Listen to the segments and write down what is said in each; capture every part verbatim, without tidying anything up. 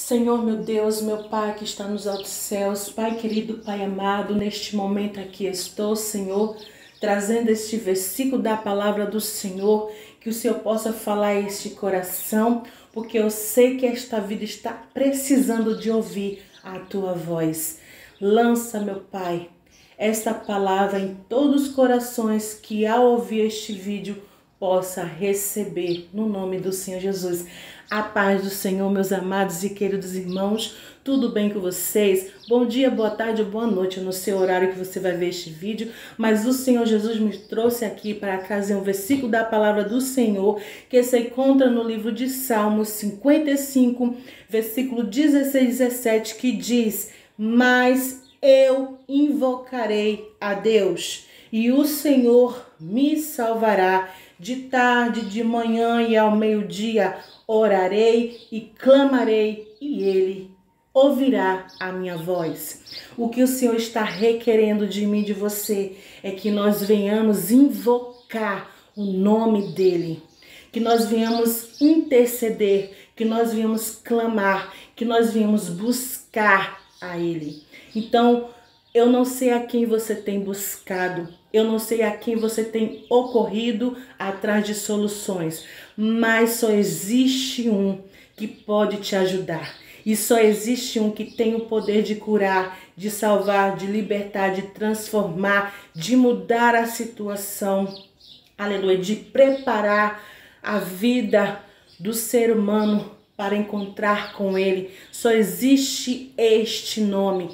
Senhor, meu Deus, meu Pai que está nos altos céus, Pai querido, Pai amado, neste momento aqui estou, Senhor, trazendo este versículo da palavra do Senhor, que o Senhor possa falar a este coração, porque eu sei que esta vida está precisando de ouvir a Tua voz. Lança, meu Pai, esta palavra em todos os corações que ao ouvir este vídeo possa receber no nome do Senhor Jesus. A paz do Senhor, meus amados e queridos irmãos, tudo bem com vocês? Bom dia, boa tarde ou boa noite, eu não sei o horário que você vai ver este vídeo, mas o Senhor Jesus me trouxe aqui para trazer um versículo da palavra do Senhor, que se encontra no livro de Salmos cinquenta e cinco, versículo dezesseis e dezessete, que diz: mas eu invocarei a Deus, e o Senhor me salvará. De tarde, de manhã e ao meio-dia orarei e clamarei, e Ele ouvirá a minha voz. O que o Senhor está requerendo de mim e de você é que nós venhamos invocar o nome dEle, que nós venhamos interceder, que nós venhamos clamar, que nós venhamos buscar a Ele. Então, eu não sei a quem você tem buscado, eu não sei a quem você tem ocorrido atrás de soluções, mas só existe um que pode te ajudar. E só existe um que tem o poder de curar, de salvar, de libertar, de transformar, de mudar a situação, aleluia, de preparar a vida do ser humano para encontrar com Ele. Só existe este nome,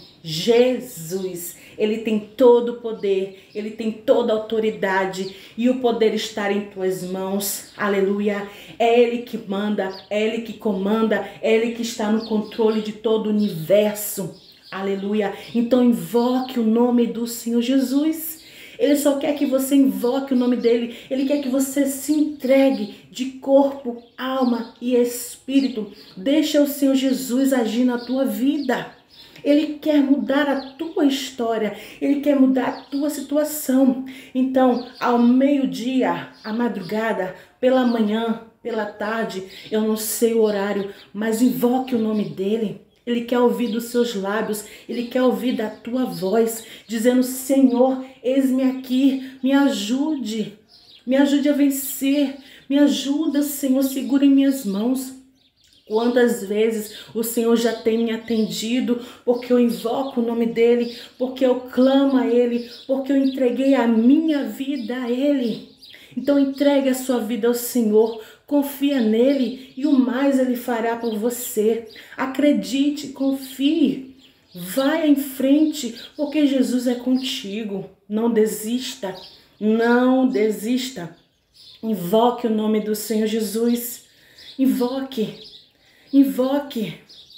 Jesus. Ele tem todo o poder, Ele tem toda a autoridade e o poder está em tuas mãos, aleluia. É Ele que manda, é Ele que comanda, é Ele que está no controle de todo o universo, aleluia. Então invoque o nome do Senhor Jesus. Ele só quer que você invoque o nome dele. Ele quer que você se entregue de corpo, alma e espírito. Deixa o Senhor Jesus agir na tua vida. Ele quer mudar a tua história. Ele quer mudar a tua situação. Então, ao meio-dia, à madrugada, pela manhã, pela tarde, eu não sei o horário, mas invoque o nome dele. Ele quer ouvir dos seus lábios, Ele quer ouvir da tua voz, dizendo: Senhor, eis-me aqui, me ajude, me ajude a vencer, me ajuda, Senhor, segura em minhas mãos. Quantas vezes o Senhor já tem me atendido, porque eu invoco o nome dEle, porque eu clamo a Ele, porque eu entreguei a minha vida a Ele. Então entregue a sua vida ao Senhor, confia nele e o mais Ele fará por você. Acredite, confie, vai em frente, porque Jesus é contigo. Não desista, não desista. Invoque o nome do Senhor Jesus, invoque, invoque.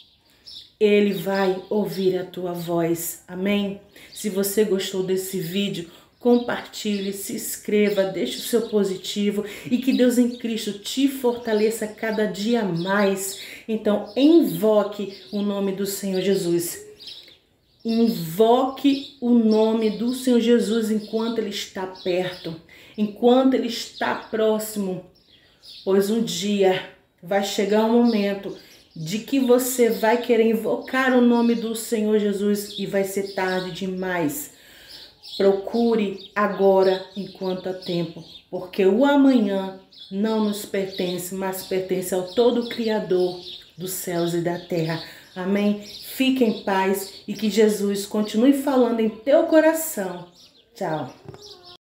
Ele vai ouvir a tua voz, amém? Se você gostou desse vídeo, compartilhe, se inscreva, deixe o seu positivo e que Deus em Cristo te fortaleça cada dia mais. Então, invoque o nome do Senhor Jesus. Invoque o nome do Senhor Jesus enquanto Ele está perto, enquanto Ele está próximo, pois um dia vai chegar um momento de que você vai querer invocar o nome do Senhor Jesus e vai ser tarde demais. Procure agora enquanto há tempo, porque o amanhã não nos pertence, mas pertence ao todo Criador dos céus e da terra. Amém? Fique em paz e que Jesus continue falando em teu coração. Tchau.